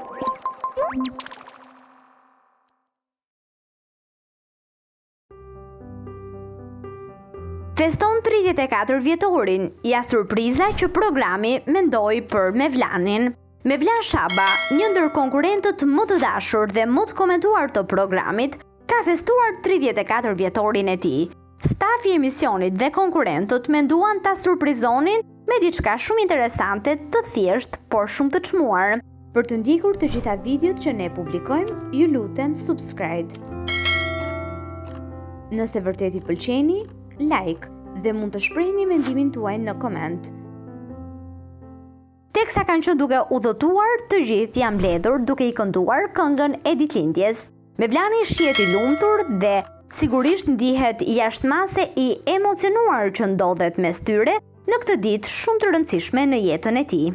Feston 34 vjetorin, ja surpriza që programi mendoi për Mevlanin. Mevlan Shaba, një ndër konkurrentët më të dashur dhe më të komentuar të programit, ka festuar 34 vjetorin e tij. Stafi i emisionit dhe konkurrentët menduan ta surprizonin me diçka shumë interesante, të thjeshtë, por shumë të çmuar. Për të ndjekur të gjitha videot që ne publikojmë, ju lutem subscribe. Nëse vërtet i pëlqeni, like dhe mund të shprehni mendimin tuaj në koment. Teksa kanë qenë duke udhëtuar, të gjithë janë mbledhur duke i kënduar këngën e ditëlindjes. Mevlani shihet i lumtur dhe sigurisht ndihet jashtëmase i emocionuar që ndodhet mes tyre në këtë ditë shumë të rëndësishme në jetën e tij.